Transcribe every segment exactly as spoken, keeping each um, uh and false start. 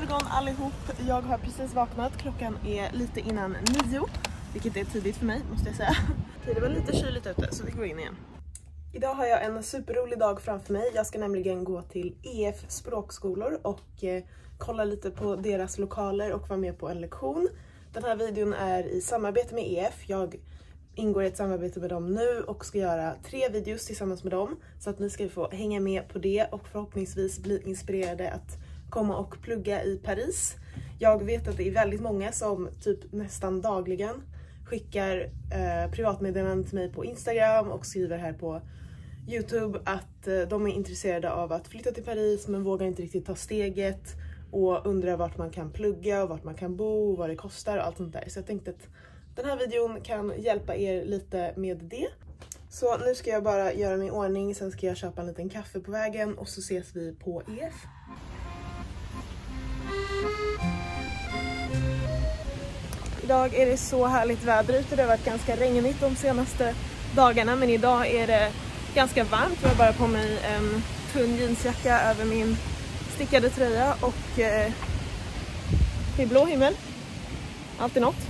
morgon allihop. Jag har precis vaknat. Klockan är lite innan nio. Vilket är tidigt för mig, måste jag säga. Det var lite kyligt ute, så vi går in igen. Idag har jag en superrolig dag framför mig. Jag ska nämligen gå till E F språkskolor och eh, kolla lite på deras lokaler och vara med på en lektion. Den här videon är i samarbete med E F. Jag ingår i ett samarbete med dem nu och ska göra tre videos tillsammans med dem. Så att ni ska få hänga med på det och förhoppningsvis bli inspirerade att komma och plugga i Paris. Jag vet att det är väldigt många som typ nästan dagligen skickar eh, privatmeddelanden till mig på Instagram och skriver här på YouTube att eh, de är intresserade av att flytta till Paris men vågar inte riktigt ta steget och undrar vart man kan plugga och vart man kan bo och vad det kostar och allt sånt där. Så jag tänkte att den här videon kan hjälpa er lite med det. Så nu ska jag bara göra mig i ordning, sen ska jag köpa en liten kaffe på vägen och så ses vi på E F. Idag är det så härligt väder ute, det har varit ganska regnigt de senaste dagarna men idag är det ganska varmt. Jag har bara på mig en tunn jeansjacka över min stickade tröja och eh, det är blå himmel. Alltid något.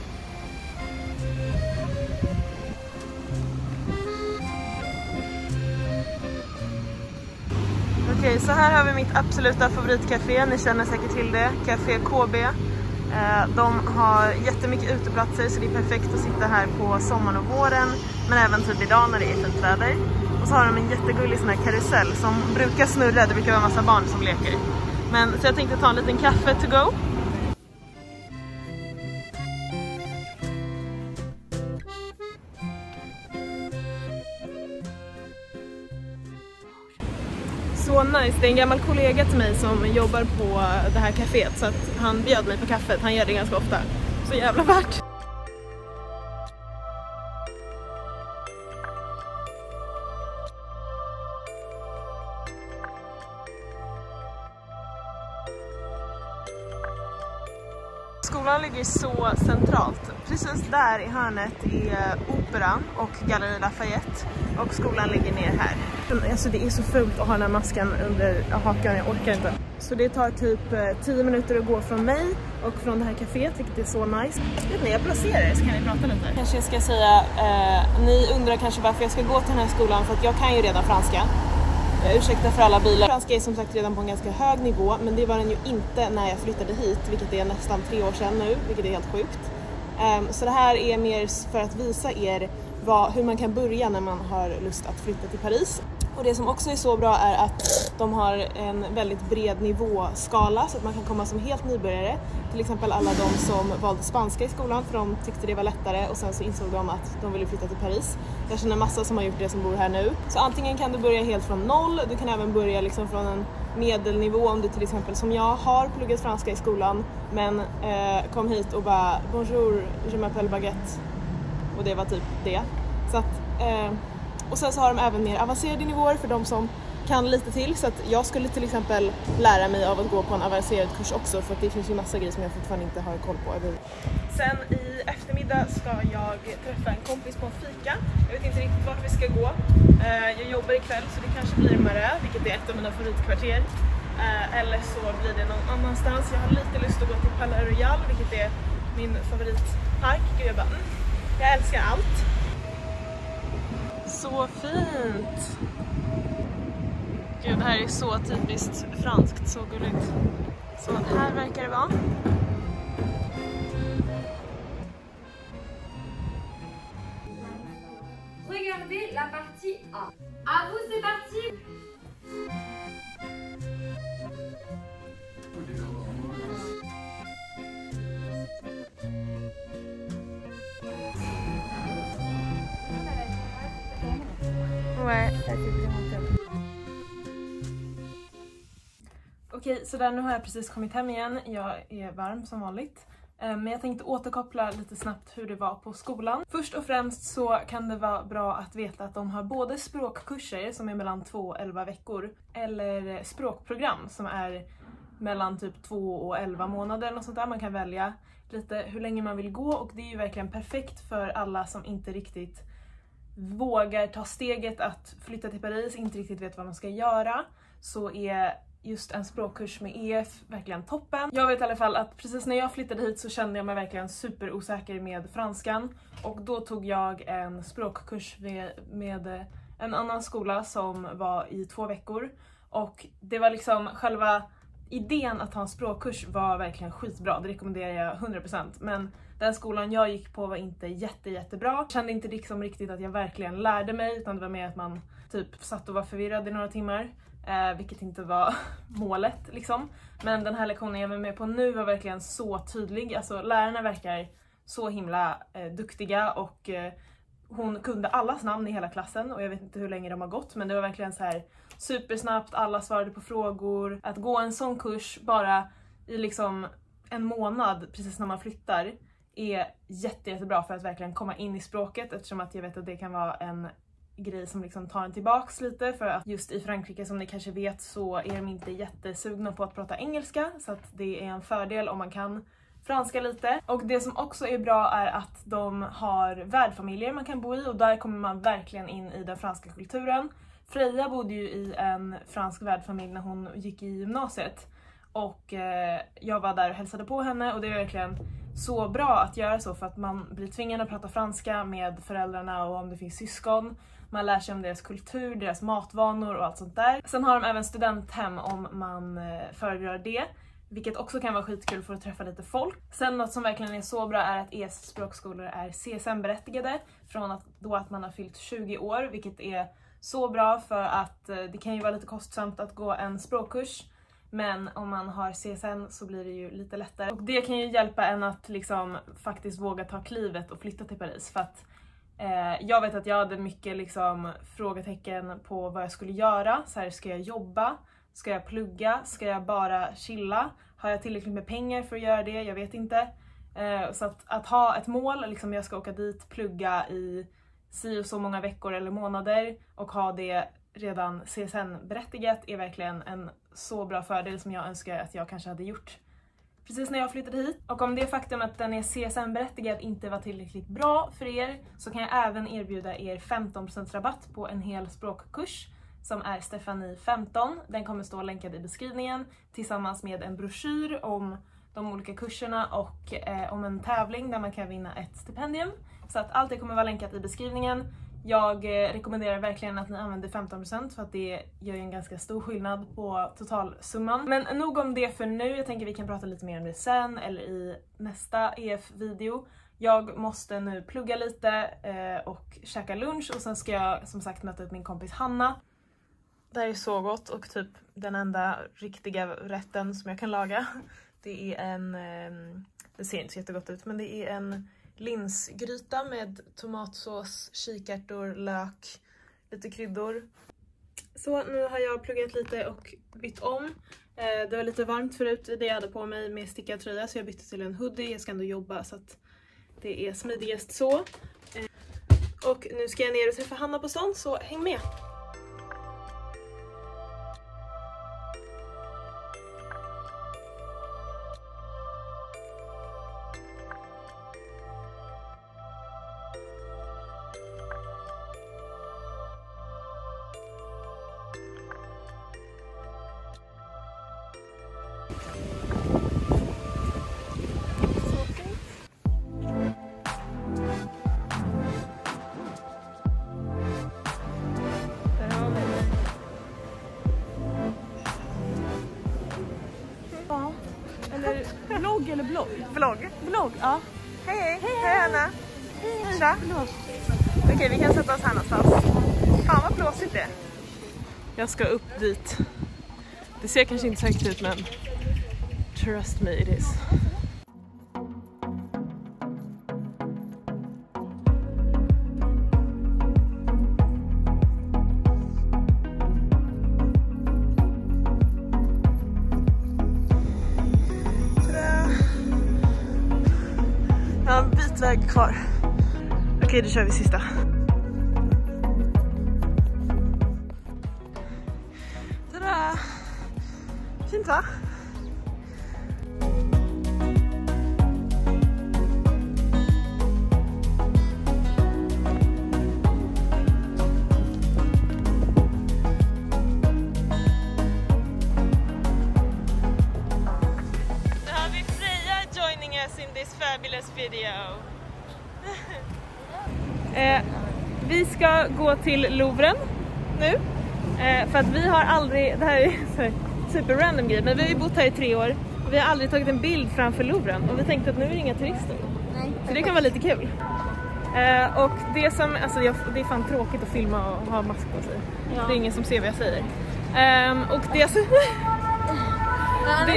Okej, så här har vi mitt absoluta favoritcafé. Ni känner säkert till det. Café K B. De har jättemycket uteplatser så det är perfekt att sitta här på sommaren och våren. Men även typ idag när det är fint väder. Och så har de en jättegullig sån här karusell som brukar snurra. Det brukar vara en massa barn som leker. Men så jag tänkte ta en liten kaffe to go. Så nice, det är en gammal kollega till mig som jobbar på det här kaféet så att han bjöd mig på kaffet, han gör det ganska ofta. Så jävla värt! Skolan ligger så centralt. Precis där i hörnet är Operan och Galleri Lafayette och skolan ligger ner här. Alltså det är så fult att ha den här masken under hakan, jag orkar inte. Så det tar typ tio minuter att gå från mig och från det här kaféet, vilket är så nice. Vet ni, jag placerar så kan ni prata lite. Kanske jag ska säga, eh, ni undrar kanske varför jag ska gå till den här skolan för att jag kan ju redan franska. Jag ursäktar för alla bilar. Franska är som sagt redan på en ganska hög nivå, men det var den ju inte när jag flyttade hit, vilket är nästan tre år sedan nu, vilket är helt sjukt. Um, så det här är mer för att visa er vad, hur man kan börja när man har lust att flytta till Paris. Och det som också är så bra är att de har en väldigt bred nivåskala så att man kan komma som helt nybörjare. Till exempel alla de som valde spanska i skolan för de tyckte det var lättare och sen så insåg de att de ville flytta till Paris. Jag känner massa som har gjort det som bor här nu. Så antingen kan du börja helt från noll, du kan även börja liksom från en medelnivå om du till exempel som jag har pluggat franska i skolan men eh, kom hit och bara bonjour, je m'appelle Baguette och det var typ det. Så att eh, och sen så har de även mer avancerade nivåer för de som kan lite till. Så att jag skulle till exempel lära mig av att gå på en avancerad kurs också. För att det finns ju massa grejer som jag fortfarande inte har koll på. Sen i eftermiddag ska jag träffa en kompis på en fika. Jag vet inte riktigt vart vi ska gå. Jag jobbar ikväll så det kanske blir Marais, vilket är ett av mina favoritkvarter. Eller så blir det någon annanstans. Jag har lite lust att gå till Palais Royal, vilket är min favoritpark. Och jag bara, mm, jag älskar allt. Så fint! Gud, det här är så typiskt franskt, så gulligt. Så här verkar det vara. Regardez la partie A. À vous, c'est parti! Okej, så där nu har jag precis kommit hem igen. Jag är varm som vanligt. Men jag tänkte återkoppla lite snabbt hur det var på skolan. Först och främst så kan det vara bra att veta att de har både språkkurser som är mellan två och elva veckor. Eller språkprogram som är mellan typ två och elva månader eller något sånt där. Man kan välja lite hur länge man vill gå och det är ju verkligen perfekt för alla som inte riktigt vågar ta steget att flytta till Paris, inte riktigt vet vad man ska göra. Så är just en språkkurs med E F verkligen toppen. Jag vet i alla fall att precis när jag flyttade hit så kände jag mig verkligen superosäker med franskan. Och då tog jag en språkkurs med, med en annan skola som var i två veckor. Och det var liksom själva idén att ha en språkkurs var verkligen skitbra. Det rekommenderar jag hundra procent. Men den skolan jag gick på var inte jätte jättebra. Jag kände inte liksom riktigt att jag verkligen lärde mig, utan det var mer att man typ satt och var förvirrad i några timmar. Eh, vilket inte var målet liksom. Men den här lektionen jag var med på nu var verkligen så tydlig. Alltså lärarna verkar så himla eh, duktiga och eh, hon kunde allas namn i hela klassen. Och jag vet inte hur länge de har gått, men det var verkligen så här supersnabbt. Alla svarade på frågor. Att gå en sån kurs bara i liksom en månad precis när man flyttar är jätte, jättebra för att verkligen komma in i språket, eftersom att jag vet att det kan vara en grej som liksom tar en tillbaks lite, för att just i Frankrike, som ni kanske vet, så är de inte jättesugna på att prata engelska, så att det är en fördel om man kan franska lite. Och det som också är bra är att de har värdfamiljer man kan bo i, och där kommer man verkligen in i den franska kulturen. Freja bodde ju i en fransk värdfamilj när hon gick i gymnasiet, och eh, jag var där och hälsade på henne, och det är verkligen så bra att göra så, för att man blir tvingad att prata franska med föräldrarna, och om det finns syskon. Man lär sig om deras kultur, deras matvanor och allt sånt där. Sen har de även studenthem om man eh, föredrar det, vilket också kan vara skitkul för att träffa lite folk. Sen något som verkligen är så bra är att E S språkskolor är C S N-berättigade från att, då att man har fyllt tjugo år, vilket är så bra för att eh, det kan ju vara lite kostsamt att gå en språkkurs. Men om man har C S N så blir det ju lite lättare. Och det kan ju hjälpa en att liksom faktiskt våga ta klivet och flytta till Paris. För att eh, jag vet att jag hade mycket liksom frågetecken på vad jag skulle göra. Så här, ska jag jobba? Ska jag plugga? Ska jag bara chilla? Har jag tillräckligt med pengar för att göra det? Jag vet inte. Eh, så att, att ha ett mål, liksom jag ska åka dit, plugga i si och så många veckor eller månader och ha det redan C S N-berättigat är verkligen en så bra fördel som jag önskar att jag kanske hade gjort precis när jag flyttade hit. Och om det faktum att den är C S N-berättigad inte var tillräckligt bra för er, så kan jag även erbjuda er femton procent rabatt på en hel språkkurs som är Stefanie femton. Den kommer stå länkad i beskrivningen tillsammans med en broschyr om de olika kurserna och eh, om en tävling där man kan vinna ett stipendium. Så att allt det kommer vara länkat i beskrivningen. Jag rekommenderar verkligen att ni använder femton procent, för att det gör en ganska stor skillnad på totalsumman. Men nog om det för nu. Jag tänker vi kan prata lite mer om det sen eller i nästa E F-video. Jag måste nu plugga lite eh, och käka lunch, och sen ska jag som sagt möta upp min kompis Hanna. Det här är så gott, och typ den enda riktiga rätten som jag kan laga. Det är en, eh, det ser inte så jättegott ut, men det är en linsgryta med tomatsås, kikärtor, lök, lite kryddor. Så nu har jag pluggat lite och bytt om. Eh, det var lite varmt förut i det jag hade på mig med stickad tröja, så jag bytte till en hoodie. Jag ska ändå jobba så att det är smidigast så. Eh, och nu ska jag ner och träffa Hanna på stan, så häng med! Vlogg eller blogg? Vlogg. Vlogg, ja. Hej hej, hej, hej Hanna. Hej, Tja. Okej, okay, vi kan sätta oss här någonstans. Fan vad blåsigt det är. Jag ska upp dit. Det ser kanske inte så högt ut, men trust me it is. Jag har en bit väg kvar. Okej, då kör vi sista. Tada! Fint va? video. eh, vi ska gå till Louvren nu. Eh, för att vi har aldrig, det här är så super random grej, men vi har ju bott här i tre år. Och vi har aldrig tagit en bild framför Louvren. Och vi tänkte att nu är det inga turister. Nej. Så det kan vara lite kul. Eh, och det som, alltså jag, det är fan tråkigt att filma och ha mask på sig. Ja. Det är ingen som ser vad jag säger. Um, och det som... det...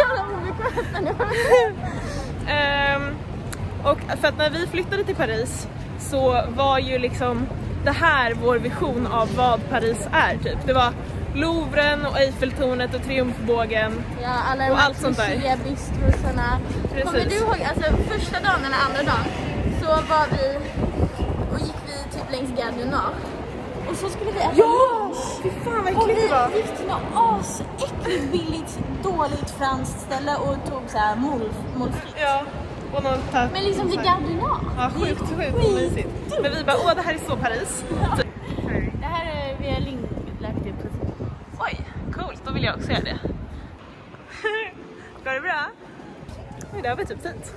um, och för att när vi flyttade till Paris så var ju liksom det här vår vision av vad Paris är typ. Det var Louvren och Eiffeltornet och Triumfbågen. Ja, alla och allt sånt där. Bistrosarna. Kommer du ihåg, alltså första dagen eller andra dagen så var vi och gick vi typ längs Gare du Nord. Och så skulle vi äta ja! Fy fan vad äckligt det var. Och vi gick till något asäckligt billigt, dåligt franskt ställe och tog så här målfritt. Ja, och någon tatt. Men liksom till Gare du Nord. Ja, sjukt, sjukt mysigt. Men vi bara, åh det här är så Paris. Ja. Det här är vi har lagt upp precis. Oj, coolt, då vill jag också göra det. Går det bra? Oj, det här var typ fint.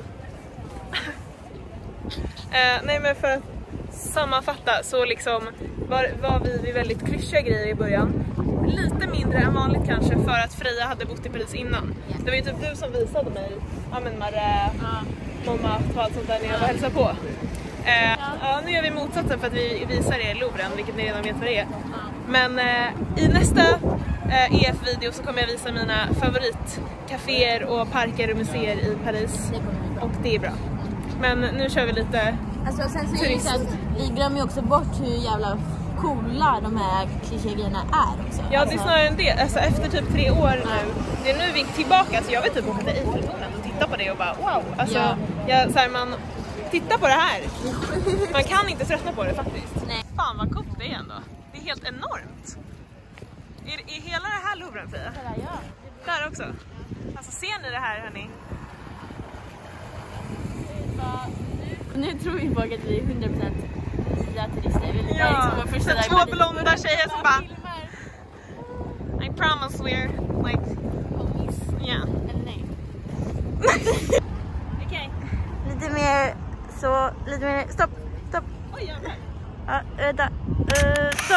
uh, nej men för att sammanfatta så liksom var, var vi vid väldigt klyschiga grejer i början. Lite mindre än vanligt kanske för att Freja hade bott i Paris innan. Det var ju typ du som visade mig, ja men Marre, mamma, ta allt sånt där när jag var hälsa på. Eh, ja, nu gör vi motsatsen för att vi visar er Louvren, vilket ni redan vet vad det är. Men eh, i nästa eh, E F-video så kommer jag visa mina favoritcaféer och parker och museer i Paris. Och det är bra. Men nu kör vi lite. Alltså sen så är det så att vi glömmer ju också bort hur jävla coola de här kliché-grejerna är också. Ja, alltså... det är snarare en del. Alltså efter typ tre år nu. Det är nu vi är tillbaka. Så jag vill typ åka till Eiffeltornet och titta på det och bara wow. Alltså, ja. jag, så här, man tittar på det här. Man kan inte tröttna på det faktiskt. Nej. Fan vad coolt det är ändå. Det är helt enormt. Är, är hela det här Louvren, Fia? Ja. Där också. Alltså ser ni det här, hörni? Nu tror vi folk att vi är hundra procent nya turister. Vi Ja, liksom första så två blonda tjejer som bara I promise we're like yeah. Eller nej. Okej. Lite mer så, lite mer, stopp, stopp. Oj jävlar. Ja, vänta. Uh, så.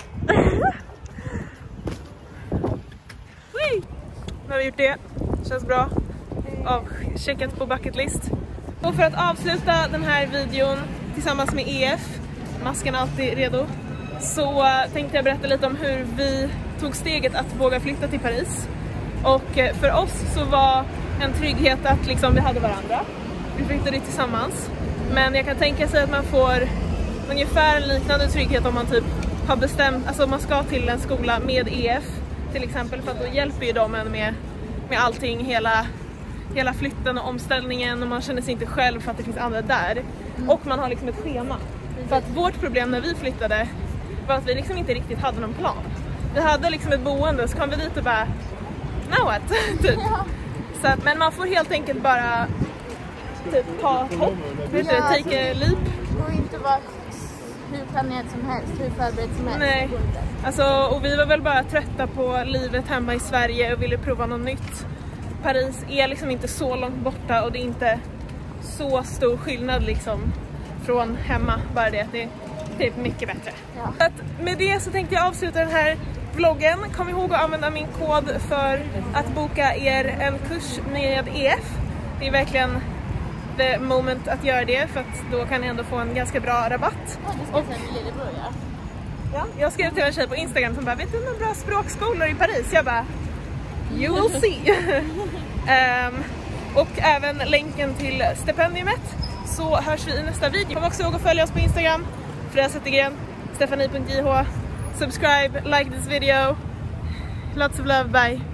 Nu har vi gjort det. Känns bra. Av checkat på bucket list. Och för att avsluta den här videon tillsammans med E F, masken är alltid redo, så tänkte jag berätta lite om hur vi tog steget att våga flytta till Paris. Och för oss så var en trygghet att liksom vi hade varandra. Vi flyttade tillsammans. Men jag kan tänka sig att man får ungefär en liknande trygghet om man typ har bestämt, alltså om man ska till en skola med E F till exempel, för att då hjälper ju de en med, med allting, hela hela flytten och omställningen, och man känner sig inte själv för att det finns andra där. Mm. Och man har liksom ett schema. Mm. För att vårt problem när vi flyttade var att vi liksom inte riktigt hade någon plan. Vi hade liksom ett boende, så kom vi dit och bara now what? typ. Ja. Så att, men man får helt enkelt bara typ ta ett hopp, vet ja, du, take a leap. Och inte vara hur planerat som helst, hur förberett som helst. Nej, alltså, och vi var väl bara trötta på livet hemma i Sverige och ville prova något nytt. Paris är liksom inte så långt borta och det är inte så stor skillnad liksom från hemma, bara det att det är typ mycket bättre. Ja. Så att med det så tänkte jag avsluta den här vloggen. Kom ihåg att använda min kod för att boka er en kurs med E F. Det är verkligen the moment att göra det, för att då kan ni ändå få en ganska bra rabatt. Ja, det ska och, sen bli det bra, ja. Ja, jag skrev till en tjej på Instagram som bara, vet du några bra språkskolor i Paris? Jag bara, you will see. um, och även länken till stipendiumet, så hörs vi i nästa video. Kom också ihåg att följa oss på Instagram, Freja Zettergren, stefanie punkt j h. Subscribe, like this video. Lots of love, bye.